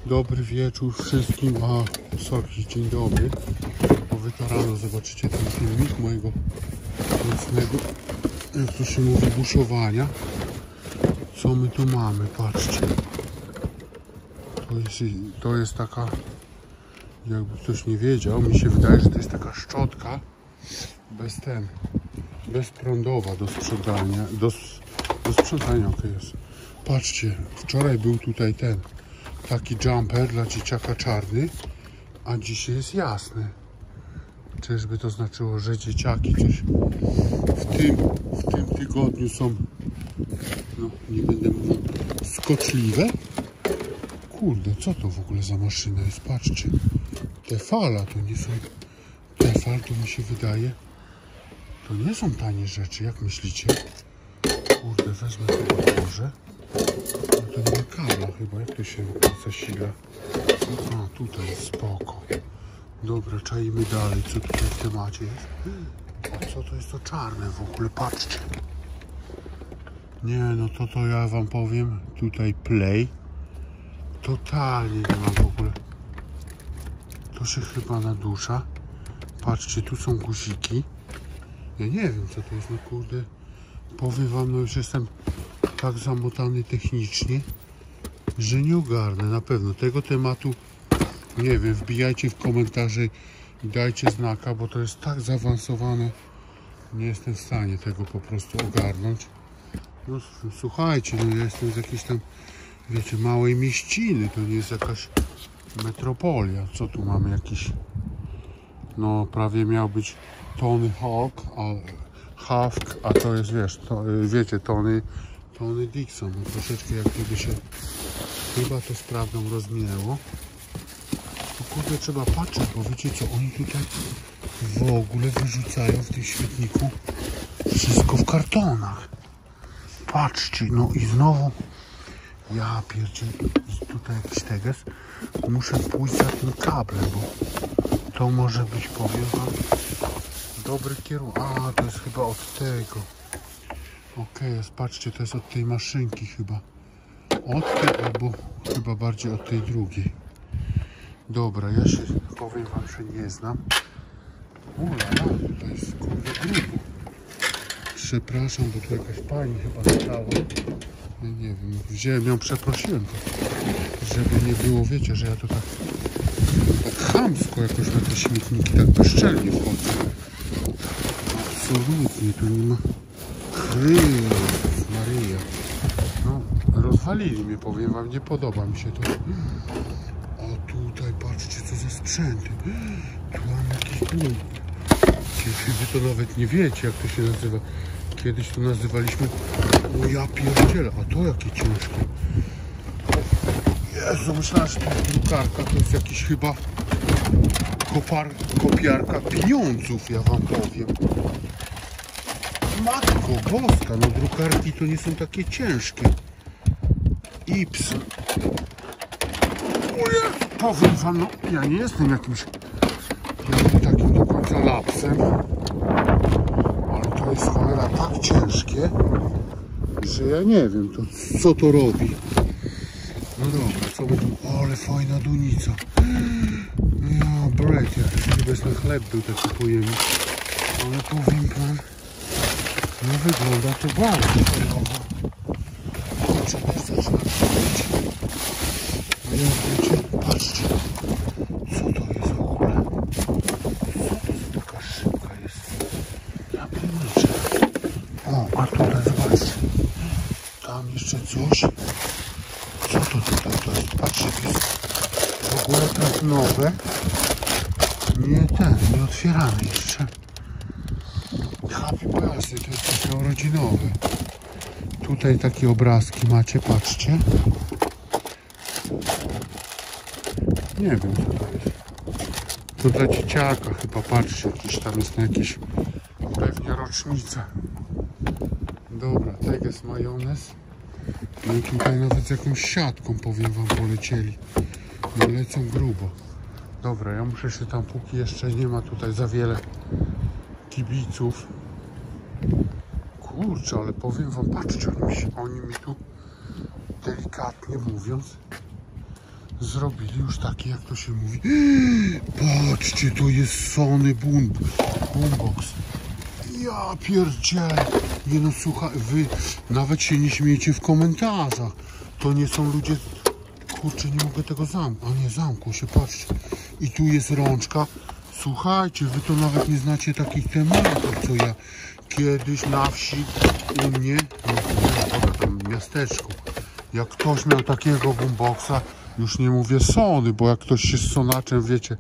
Dobry wieczór wszystkim, sorry, dzień dobry. Bo wy to rano zobaczycie ten filmik mojego nocnego, jak to się mówi, buszowania. Co my tu mamy, patrzcie. To jest taka, jakby ktoś nie wiedział, mi się wydaje, że to jest taka szczotka bezprądowa do sprzątania, do sprzątania, okej, jest. Patrzcie, wczoraj był tutaj taki jumper dla dzieciaka czarny, a dzisiaj jest jasny. Czyżby to znaczyło, że dzieciaki coś w tym tygodniu są, no nie będę mówił, skoczliwe? Kurde, co to w ogóle za maszyna jest? Patrzcie, Tefala to nie są, Tefal to mi się wydaje, to nie są tanie rzeczy, jak myślicie? Kurde, wezmę chyba może. No to nie kabla chyba, jak to się zasila? A, tutaj jest spoko. Dobra, czajmy dalej, co tutaj w temacie jest. A co to jest to czarne w ogóle? Patrzcie. Nie, no to ja wam powiem. Tutaj play. Totalnie nie ma w ogóle. To się chyba nadusza. Patrzcie, tu są guziki. Ja nie wiem, co to jest, no kurde. Powiem wam, no już jestem tak zamotany technicznie, że nie ogarnę na pewno tego tematu. Nie wiem, wbijajcie w komentarze i dajcie znaka, bo to jest tak zaawansowane. Nie jestem w stanie tego po prostu ogarnąć. No słuchajcie, no ja jestem z jakiejś tam, wiecie, małej mieściny. To nie jest jakaś metropolia. Co tu mamy? Jakiś, no prawie miał być Tony Hawk, a to jest, wiesz, wiecie, Tony Dixon. No, troszeczkę jak gdyby się chyba to z prawdą rozminęło. To kurde, trzeba patrzeć, bo wiecie co, oni tutaj w ogóle wyrzucają w tym świetniku wszystko w kartonach. Patrzcie, no i znowu ja pierdzielę, tutaj jakiś teges. Muszę pójść za tym kablem, bo to może być, powiem wam, dobry kierunek. A, to jest chyba od tego. Okej, patrzcie, to jest od tej maszynki chyba. Od tej, albo chyba bardziej od tej drugiej. Dobra, ja się, powiem wam, że nie znam. To jest kurde grubo. Przepraszam, bo tu jakaś pani chyba stała. Ja nie wiem, wziąłem ją, przeprosiłem to, żeby nie było, wiecie, że ja to tak chamsko jakoś na te śmietniki tak bezczelnie wchodzę. Absolutnie, tu nie ma. Jezus Maryja. No, rozwalili mnie, powiem wam, nie podoba mi się to. A tutaj patrzcie, co za sprzęty. Tu mam jakiś dół. Wy to nawet nie wiecie, jak to się nazywa. Kiedyś to nazywaliśmy, o ja pierdzielę, a to jakie ciężkie. Jezu, myślałem, że to jest drukarka, to jest jakiś chyba kopiarka pieniądzów, ja wam powiem. Matko boska, no drukarki to nie są takie ciężkie. Ips. Powiem wam, no ja nie jestem jakimś takim do końca lapsem, ale to jest cholera tak ciężkie, że ja nie wiem, to co to robi. No dobra, co my tu? O, ale fajna dunica. No, bread, jak to chyba na chleb był taki pojemny. Ale powiem wam, no wygląda to bardzo fajnowo. Kurczę, też zaczyna być. A jak wiecie, patrzcie, co to jest w ogóle? Co to za taka szybka jest? Ja pierniczę. O, a tutaj zobaczcie. Tam jeszcze coś. Co to tutaj to jest? Patrzcie, to jest w ogóle tak nowe. Nie otwierane jeszcze. Happy Birthday, to jest takie urodzinowe. Tutaj takie obrazki macie, patrzcie. Nie wiem, co to jest. To dla dzieciaka chyba, patrzcie, jakiś tam jest na jakieś pewnie rocznice. Dobra, teges majonez. No i tutaj nawet z jakąś siatką, powiem wam, polecieli. No lecą grubo. Dobra, ja muszę się tam, póki jeszcze nie ma tutaj za wiele kibiców. Kurczę, ale powiem wam, patrzcie, oni mi tu delikatnie mówiąc zrobili już taki, jak to się mówi. Patrzcie, to jest Sony Boombox. Ja pierdzielę. Nie no, słuchaj, wy nawet się nie śmiejecie w komentarzach. To nie są ludzie... Kurczę, nie mogę tego zamknąć. A nie, zamknął się, patrzcie. I tu jest rączka. Słuchajcie, wy to nawet nie znacie takich tematów, co ja kiedyś na wsi u mnie, w miasteczku, jak ktoś miał takiego boomboxa, już nie mówię Sony, bo jak ktoś się z sonaczem, wiecie,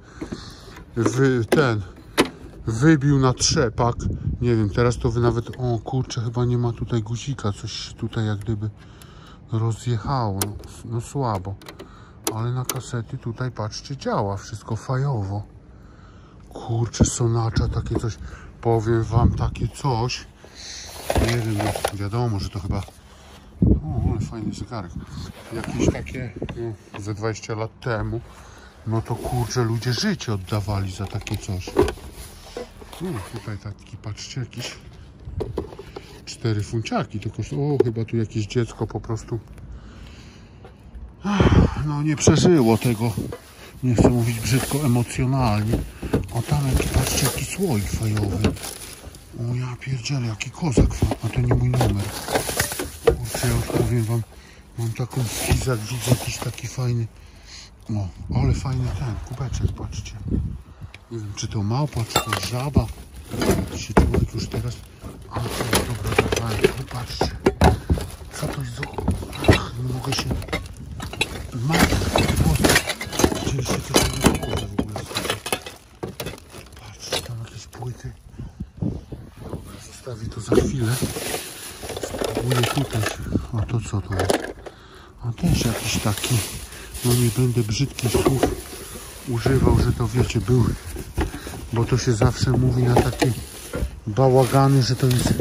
wybił na trzepak, nie wiem, teraz to wy nawet, o kurczę, chyba nie ma tutaj guzika, coś tutaj jak gdyby rozjechało, no słabo, ale na kasety tutaj, patrzcie, działa wszystko fajowo. Kurczę, sonacza, takie coś, powiem wam, takie coś, nie wiem, no, wiadomo, że to chyba, o, ale fajny zegarek, jakieś takie, no, ze 20 lat temu, no to kurczę, ludzie życie oddawali za takie coś. Tutaj taki, patrzcie, jakiś 4 funciaki, to kosztuje, o, chyba tu jakieś dziecko po prostu, no nie przeżyło tego, nie chcę mówić brzydko, emocjonalnie. O, tam jaki, patrzcie, jaki słoik fajowy. O, ja pierdzielę, jaki kozak. A to nie mój numer. Kurczę, ja już powiem wam, mam taką schizę, widzę jakiś taki fajny. O, ale fajny ten kubeczek, patrzcie. Nie wiem, czy to małpa, czy to żaba. Się człowiek już teraz... A, dobra, dobra, patrzcie. Co to jest za... Ach, nie mogę się... Chcieliście coś nie było w ogóle. Patrzcie, tam jakieś płyty. Dobra, zostawię to za chwilę. Spróbuję tutaj. A to co to jest? A też jakiś taki. No nie będę brzydkich słów używał, że to wiecie, był. Bo to się zawsze mówi na takie bałagany, że to jest...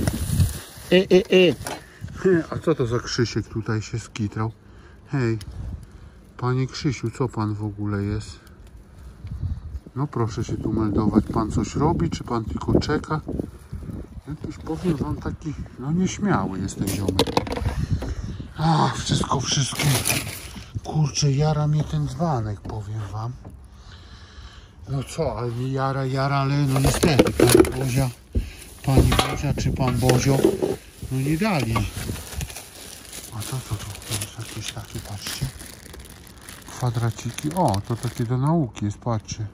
A co to za Krzysiek tutaj się skitrał? Hej. Panie Krzysiu, co pan w ogóle jest? No proszę się tu meldować. Pan coś robi, czy pan tylko czeka? Ja też powiem wam taki, no nieśmiały jest ten ziomek. A, wszystko. Kurczę, jara mnie ten dzbanek, powiem wam. No co, ale nie jara, ale no niestety, pani Bozia czy pan Bozio, no nie dali. A co to jest jakieś takie, patrzcie. Kwadraciki, o, to takie do nauki jest, patrzcie.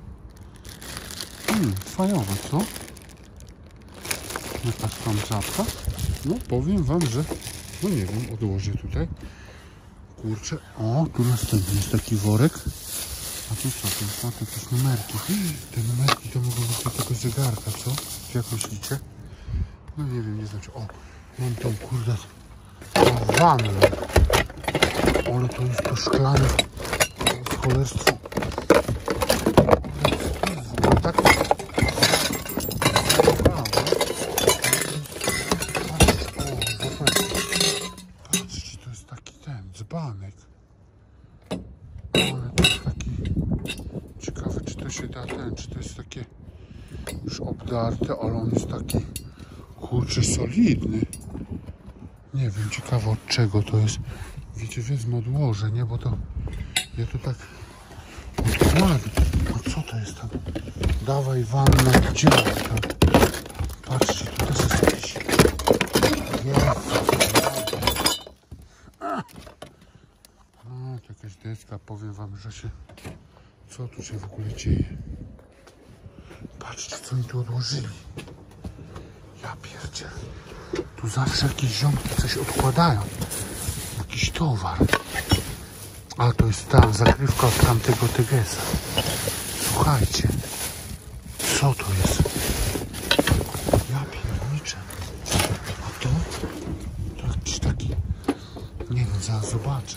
Fajowe, co? Jakaś tam czapka. No, powiem wam, że, no nie wiem, odłożę tutaj. Kurczę, o, tu następny jest taki worek. A tu co, to są jakieś numerki. Te numerki to mogą być do tego zegarka, co? Jak myślicie? No nie wiem, nie znaczy. O, mam tą, kurde, wannę. Ale to jest to szklane. Cholerstwo. Tak. Patrzcie, to jest taki ten dzbanek. Ale to jest taki ciekawe, czy to się da czy to jest takie już obdarte, ale on jest taki, kurczę, solidny. Nie wiem, ciekawe od czego to jest. Wiecie, wezmę, odłożę, nie, bo to ja to tak odkładam. A co to jest tam? Dawaj wannę, gdzie tam? Patrzcie, tu też jest jakiś... No, to jakaś deska, powiem wam, że się... Co tu się w ogóle dzieje? Patrzcie, co mi tu odłożyli. Ja pierdzielę. Tu zawsze jakieś ziomki coś odkładają. Jakiś towar. A to jest ta zakrywka od tamtego Tegesa. Słuchajcie. Co to jest? Ja pierniczę. A to? To jakiś taki... Nie wiem, zaraz zobaczę.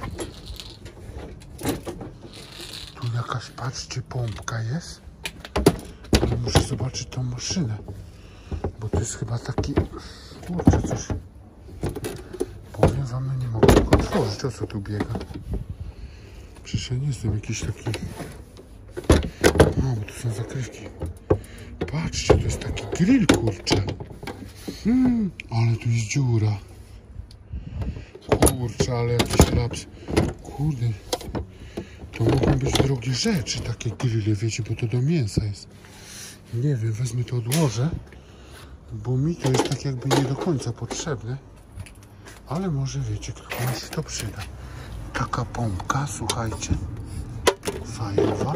Tu jakaś, patrzcie, pompka jest. Ale muszę zobaczyć tą maszynę. Bo to jest chyba taki... Kurczę, coś... Powiem wam, no nie mogę tego otworzyć. O co tu biega? Przecież ja nie jestem jakiś taki... No, bo to są zakrywki. Patrzcie, to jest taki grill, kurczę. Ale tu jest dziura. Kurczę, ale jakiś laps. Kurde. To mogą być drogie rzeczy, takie grille, wiecie, bo to do mięsa jest. Nie wiem, wezmę to, odłożę, bo mi to jest tak jakby nie do końca potrzebne, ale może wiecie, komuś się to przyda. Taka pompka, słuchajcie, fajowa.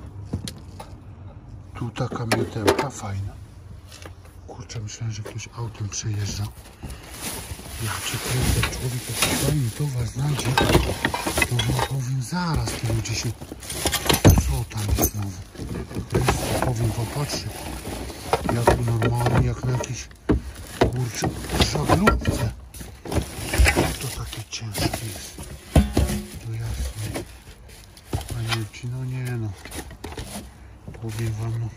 Tu taka miotełka fajna. Kurczę, myślałem, że ktoś autem przejeżdża. Ja cię kręcę, człowiek taki fajny towar znajdzie, to wam powiem zaraz, te ludzie się... Co tam jest znowu? Powiem wam, patrzcie, jak tu normalnie, jak na jakiejś, kurczę, żaglówce. To takie ciężkie jest. To jasne. Panie ci, no nie no. Powiem wam, no.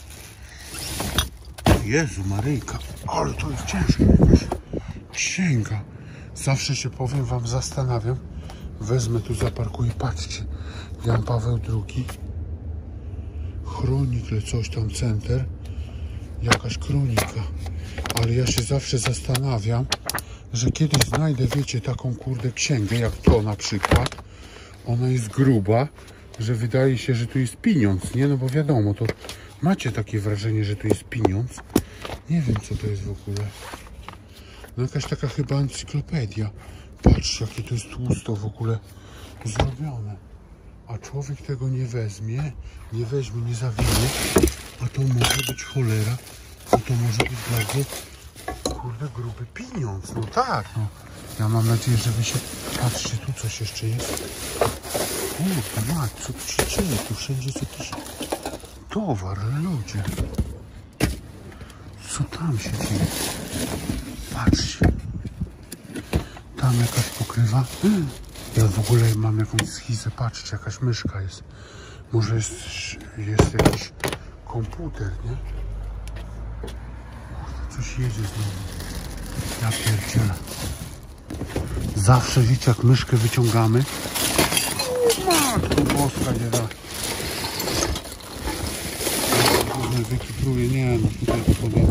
Jezu Maryjka, ale to jest ciężkie jakaś księga. Zawsze się, powiem wam, zastanawiam. Wezmę tu, zaparkuję, patrzcie. Jan Paweł II. Chronikle, coś tam, center. Jakaś kronika. Ale ja się zawsze zastanawiam, że kiedyś znajdę, wiecie, taką kurde księgę, jak to na przykład. Ona jest gruba, że wydaje się, że tu jest pieniądz, nie? No bo wiadomo, to macie takie wrażenie, że tu jest pieniądz. Nie wiem, co to jest w ogóle. No jakaś taka chyba encyklopedia. Patrzcie, jakie to jest tłusto w ogóle zrobione. A człowiek tego nie weźmie, nie zawinie. A to może być cholera. A to może być bardzo, kurde, gruby pieniądz. No tak, no. Ja mam nadzieję, że wy się... Patrzcie, tu coś jeszcze jest. Kurde, mać, co tu się dzieje? Tu wszędzie jest jakiś towar, ludzie. Co tam się dzieje? Patrzcie. Tam jakaś pokrywa. Ja w ogóle mam jakąś schizę. Patrzcie, jakaś myszka jest. Może jest jakiś komputer, nie? Coś jedzie znowu. Ja pierdzielę. Zawsze, wiecie, jak myszkę wyciągamy. Matko boska, nie da. Wykipruję, nie no, tutaj to powiem.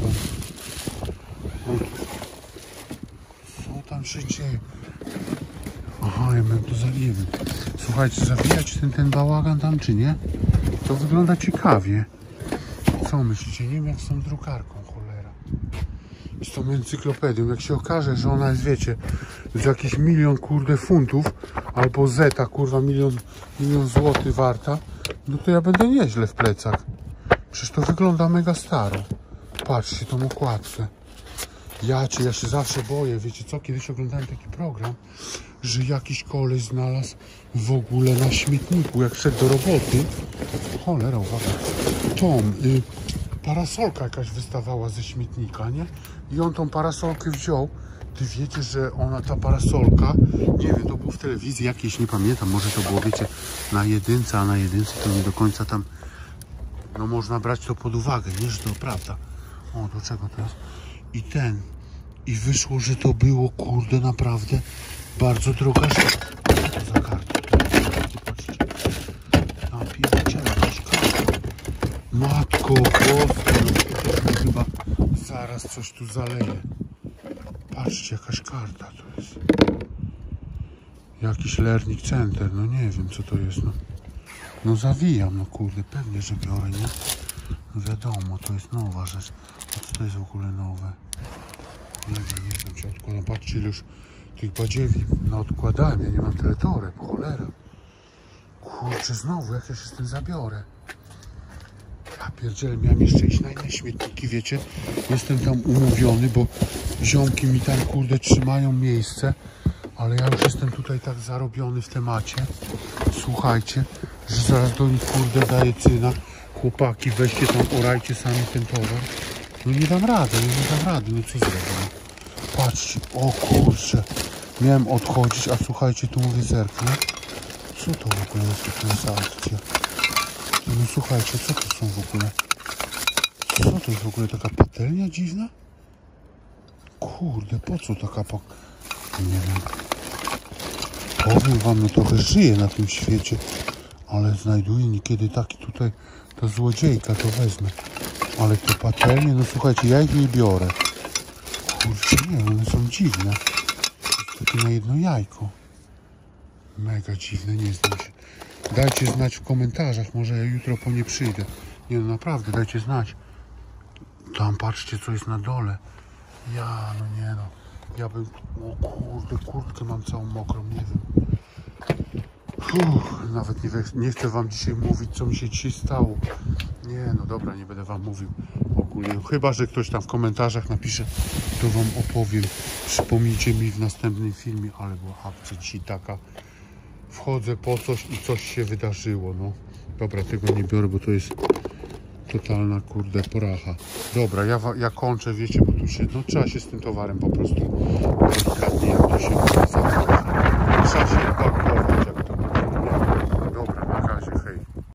Co tam się dzieje? Aha, ja bym to zawijał. Słuchajcie, zawijać ten bałagan tam, czy nie? To wygląda ciekawie. Co myślicie? Nie wiem, jak z tą drukarką, cholera. Z tą encyklopedią. Jak się okaże, że ona jest, wiecie, z jakiś 1 000 000, kurde, funtów, albo zeta, kurwa, milion złotych warta, no to ja będę nieźle w plecach. Przecież to wygląda mega staro. Patrzcie tą okładkę. Ja się zawsze boję, wiecie co, kiedyś oglądałem taki program, że jakiś koleś znalazł w ogóle na śmietniku, jak szedł do roboty. Cholera, uwaga. Parasolka jakaś wystawała ze śmietnika, nie? I on tą parasolkę wziął. Ty wiecie, że ona, ta parasolka, nie wiem, to było w telewizji jakiejś, nie pamiętam, może to było, wiecie, na jedynce, a na jedynce to nie do końca tam, no można brać to pod uwagę, nie, że to prawda. O, do czego to jest? I wyszło, że to było, kurde, naprawdę bardzo droga rzecz. Co to za karta? Patrzcie. Tam pierdziela jakaś karta. Matko boska, no chyba zaraz coś tu zaleje. Patrzcie, jakaś karta to jest. Jakiś Learning Center, no nie wiem, co to jest, no. No zawijam, no kurde, pewnie, że biorę, nie? No wiadomo, to jest nowa rzecz. A co to jest w ogóle nowe? Nie wiem, czy odkładam. Patrzcie, ile już tych badziewi odkładałem. Ja nie mam tyle toreb, cholera. Kurczę, znowu, jak ja się z tym zabiorę. Ja pierdzielę, miałem jeszcze iść na inne śmietniki, wiecie. Jestem tam umówiony, bo ziomki mi tam, kurde, trzymają miejsce. Ale ja już jestem tutaj tak zarobiony w temacie. Słuchajcie, że zaraz do nich, kurde, daję cyna. Chłopaki, weźcie tam, orajcie sami ten towar. No nie dam rady, no co zrobię? Patrzcie, o kurczę. Miałem odchodzić, a słuchajcie, tu mówię, zerknę. Co to w ogóle jest za akcja? No słuchajcie, co to są w ogóle? Co to jest w ogóle, taka patelnia dziwna? Kurde, po co taka nie wiem. Powiem wam, no trochę żyję na tym świecie, ale znajduję niekiedy taki tutaj, to złodziejka, to wezmę. Ale te patelnie, no słuchajcie, ja ich nie biorę. Kurczę, nie, one są dziwne. Jest takie na jedno jajko. Mega dziwne, nie znam się. Dajcie znać w komentarzach, może ja jutro po nie przyjdę. Nie no, naprawdę, dajcie znać. Tam patrzcie, co jest na dole. Ja, no nie no. Ja bym... O kurde, kurtkę mam całą mokrą, nie wiem. Nawet nie chcę wam dzisiaj mówić, co mi się dzisiaj stało. Nie, no dobra, nie będę wam mówił ogólnie. Chyba że ktoś tam w komentarzach napisze, to wam opowiem. Przypomnijcie mi w następnym filmie, ale była akcja dzisiaj taka. Wchodzę po coś i coś się wydarzyło, no. Dobra, tego nie biorę, bo to jest totalna, kurde, poracha. Dobra, ja kończę, wiecie, bo tu się, no trzeba się z tym towarem po prostu delikatnie, jak to się mówi, trzeba się